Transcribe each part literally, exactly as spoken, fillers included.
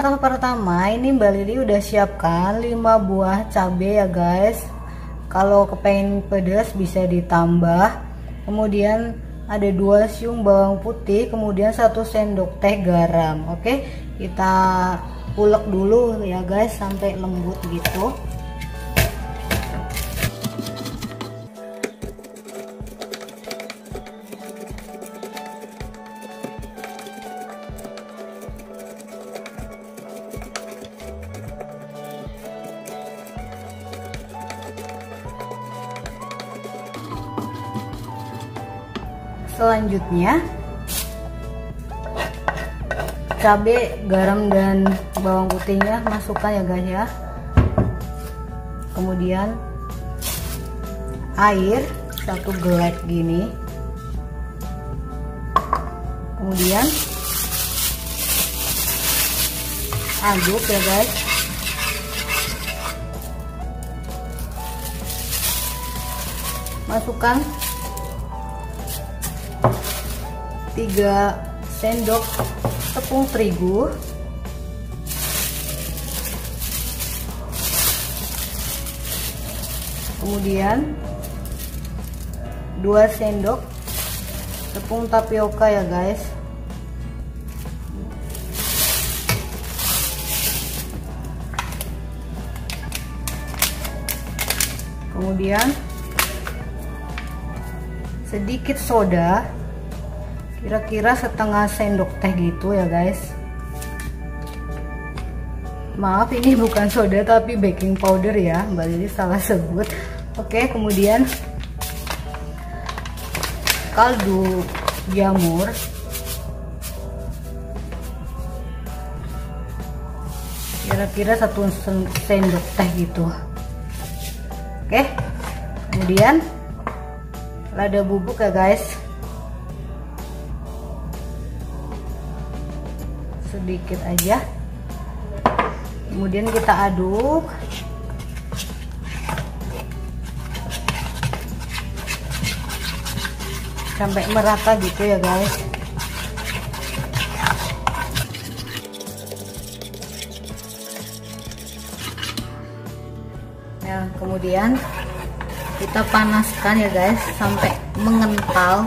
langkah pertama, ini Mbak Lili udah siapkan lima buah cabai ya guys. Kalau kepengen pedas bisa ditambah. Kemudian ada dua siung bawang putih, kemudian satu sendok teh garam. Oke, kita ulek dulu ya guys sampai lembut gitu. Selanjutnya cabai, garam dan bawang putihnya masukkan ya guys ya. Kemudian air satu gelas gini. Kemudian aduk ya guys. Masukkan tiga sendok tepung terigu, kemudian dua sendok tepung tapioka ya guys. Kemudian sedikit soda, kira-kira setengah sendok teh gitu ya guys. Maaf, ini bukan soda tapi baking powder ya, Mbak Lili salah sebut. Oke, kemudian kaldu jamur, kira-kira satu sendok teh gitu. Oke, kemudian lada bubuk ya guys, sedikit aja. Kemudian kita aduk sampai merata gitu ya guys. Nah, kemudian kita panaskan ya guys sampai mengental.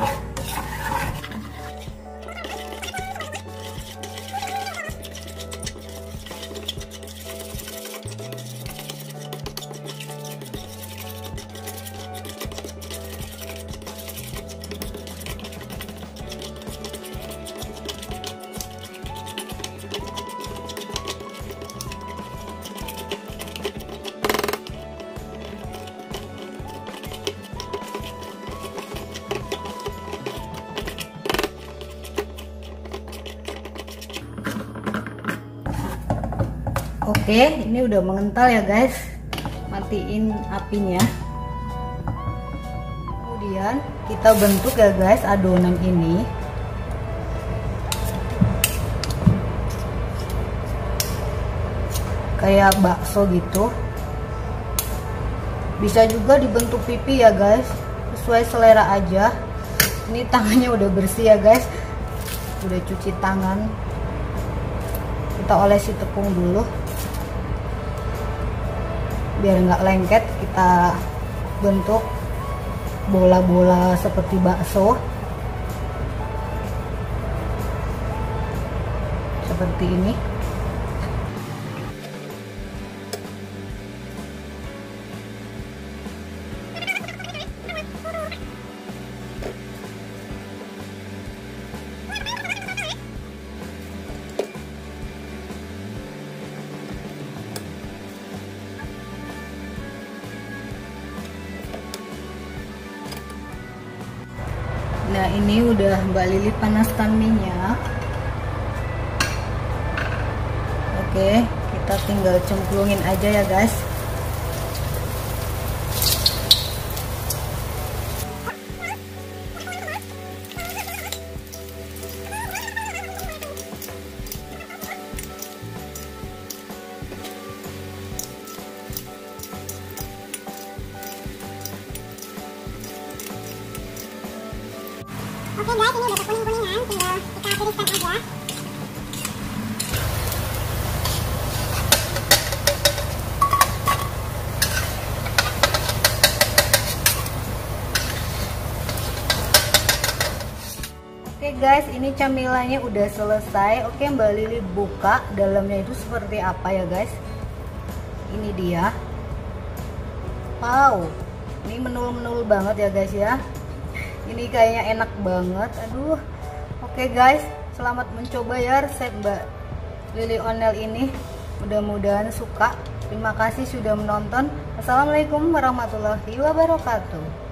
Oke, ini udah mengental ya guys. Matiin apinya. Kemudian kita bentuk ya guys adonan ini. Kayak bakso gitu. Bisa juga dibentuk pipi ya guys, sesuai selera aja. Ini tangannya udah bersih ya guys. Udah cuci tangan. Kita olesi tepung dulu biar nggak lengket. Kita bentuk bola-bola seperti bakso seperti ini. Nah, ini udah Mbak Lili panaskan minyak. Oke, kita tinggal cemplungin aja ya guys. Oke guys, ini udah kuning-kuningan, tinggal kita tiriskan aja. Oke guys, ini camilannya udah selesai. Oke, Mbak Lili buka dalamnya itu seperti apa ya guys. Ini dia. Wow, ini menul-menul banget ya guys ya. Ini kayaknya enak banget. Aduh. Oke guys, selamat mencoba ya resep Mbak Lili Onel ini. Mudah-mudahan suka. Terima kasih sudah menonton. Assalamualaikum warahmatullahi wabarakatuh.